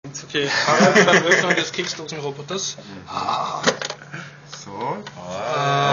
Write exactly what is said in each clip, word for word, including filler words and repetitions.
Okay, Harald beim Öffnen des Keksdosenroboters. Ah. So. Ah.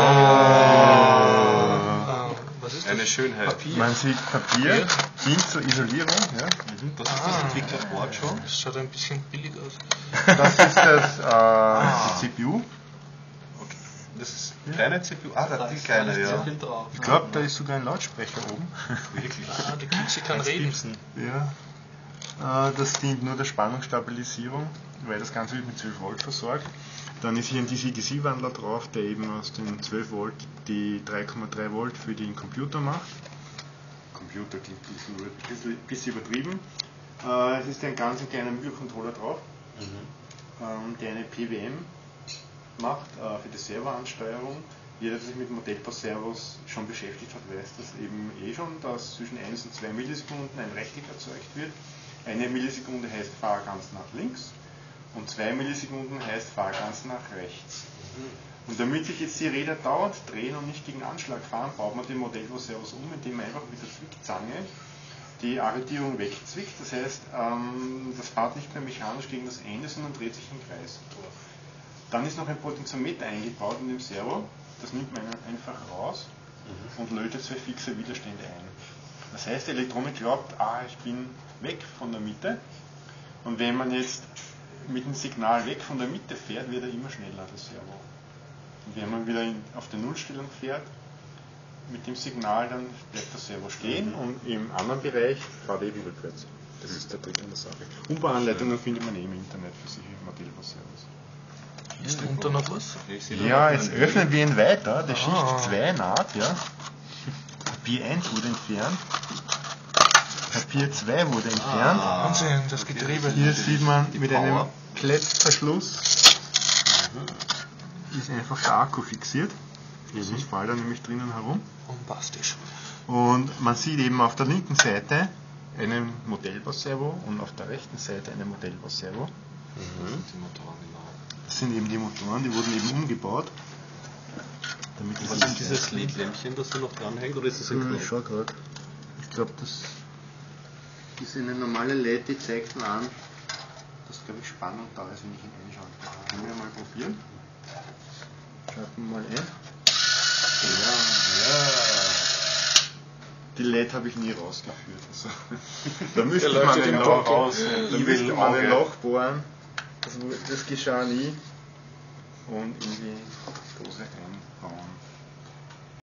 Oh. Was ist das? Eine Schönheit. Papier. Man sieht Papier, dient zur Isolierung. Ja. Mhm. Das ist Ah. das Entwicklerboard schon. Das schaut ein bisschen billig aus. Das ist das äh, ah. die C P U. Okay. Das ist kleine C P U. Ah, da die kleine, ja. Ich glaube, da ist sogar ein Lautsprecher oben. Wirklich. Ah, die Kekse kann reden. Ja. Äh, das dient nur der Spannungsstabilisierung, weil das Ganze wird mit zwölf Volt versorgt. Dann ist hier ein D C D C-Wandler drauf, der eben aus den zwölf Volt die drei Komma drei Volt für den Computer macht. Computer klingt ein bisschen, bisschen übertrieben. Äh, es ist ein ganz kleiner Mikrocontroller drauf, mhm. ähm, der eine P W M macht äh, für die Serveransteuerung. Jeder, der sich mit Modellbus-Servos schon beschäftigt hat, weiß das eben eh schon, dass zwischen eins und zwei Millisekunden ein Rechteck erzeugt wird. Eine Millisekunde heißt fahr ganz nach links und zwei Millisekunden heißt fahr ganz nach rechts. Mhm. Und damit sich jetzt die Räder dauernd drehen und nicht gegen Anschlag fahren, baut man den Modellbus-Servos um, indem man einfach mit der Zwickzange die Arretierung wegzwickt. Das heißt, ähm, das fährt nicht mehr mechanisch gegen das Ende, sondern dreht sich im Kreis. Dann ist noch ein Potentiometer eingebaut in dem Servo. Das nimmt man einfach raus mhm. und lötet zwei fixe Widerstände ein. Das heißt, die Elektronik glaubt, ah, ich bin weg von der Mitte. Und wenn man jetzt mit dem Signal weg von der Mitte fährt, wird er immer schneller, das Servo. Und wenn man wieder in, auf der Nullstellung fährt, mit dem Signal, dann bleibt das Servo stehen mhm. und im anderen Bereich fährt er eben rückwärts. Das ist der Trick an der Sache. Umbauanleitungen findet man eh im Internet für solche Modellbus-Servos. Ist da unter noch was? Ja, jetzt öffnen wir ihn weiter. Die Schicht zwei naht, ja. Papier eins wurde entfernt. Papier zwei wurde entfernt. Ah, Wahnsinn, das Getriebe. Hier sieht man mit einem Klettverschluss ist einfach der Akku fixiert. Ich falle da nämlich drinnen herum. Bombastisch. Und man sieht eben auf der linken Seite einen Modellbus-Servo und auf der rechten Seite einen Modellbus-Servo. Mhm. Die Motoren, genau. Das sind eben die Motoren, die wurden eben umgebaut. Damit Was ist dieses Lämpchen, das da noch dranhängt, oder ist das ein Knopf? Ich schau gerade. Ich glaube, das ist eine normale L E D, die zeigt mir an, dass, glaube ich, Spannung da ist, wenn ich ihn einschalte. Können wir mal probieren? Schalten wir mal ein. Ja, ja. Die L E D habe ich nie rausgeführt. Also, da müsste man ein Loch raus. Da müsste man ein Loch bohren. Das, das geschah nie. Und in die Dose einbauen.